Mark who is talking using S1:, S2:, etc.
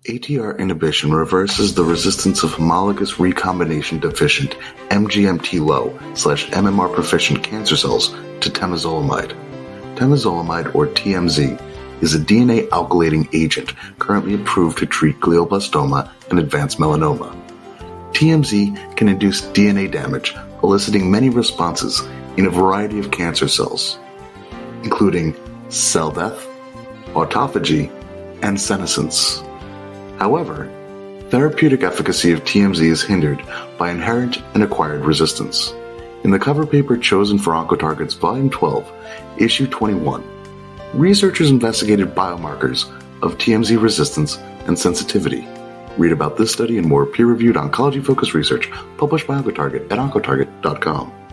S1: ATR inhibition reverses the resistance of homologous recombination deficient MGMTlow/MMRproficient cancer cells to temozolomide. Temozolomide, or TMZ, is a DNA alkylating agent currently approved to treat glioblastoma and advanced melanoma. TMZ can induce DNA damage, eliciting many responses in a variety of cancer cells, including cell death, autophagy, and senescence. However, therapeutic efficacy of TMZ is hindered by inherent and acquired resistance. In the cover paper chosen for Oncotarget's Volume 12, Issue 21, researchers investigated biomarkers of TMZ resistance and sensitivity. Read about this study and more peer-reviewed oncology-focused research published by Oncotarget at oncotarget.com.